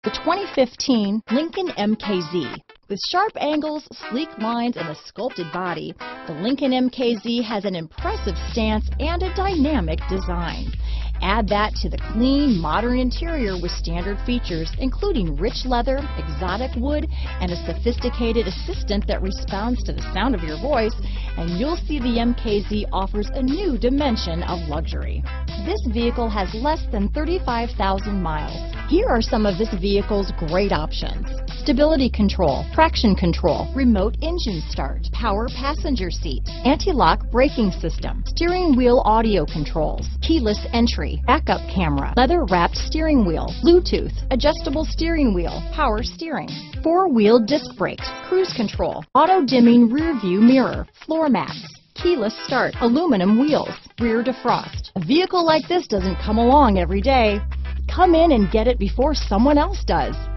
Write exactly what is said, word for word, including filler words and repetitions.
The twenty fifteen Lincoln M K Z. With sharp angles, sleek lines, and a sculpted body, the Lincoln M K Z has an impressive stance and a dynamic design. Add that to the clean, modern interior with standard features, including rich leather, exotic wood, and a sophisticated assistant that responds to the sound of your voice, and you'll see the M K Z offers a new dimension of luxury. This vehicle has less than thirty-five thousand miles. Here are some of this vehicle's great options: stability control, traction control, remote engine start, power passenger seat, anti-lock braking system, steering wheel audio controls, keyless entry, backup camera, leather-wrapped steering wheel, Bluetooth, adjustable steering wheel, power steering, four-wheel disc brakes, cruise control, auto-dimming rear view mirror, floor mats, keyless start, aluminum wheels, rear defrost. A vehicle like this doesn't come along every day. Come in and get it before someone else does.